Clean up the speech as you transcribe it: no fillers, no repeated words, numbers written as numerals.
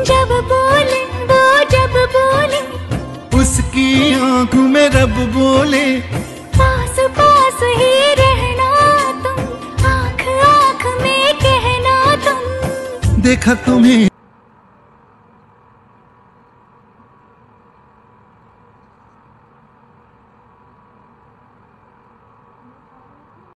जब बोले वो जब बोले, उसकी आंखों में रब बोले, पास पास ही रहना तुम, आँख आँख में कहना तुम। देखा तुम्हें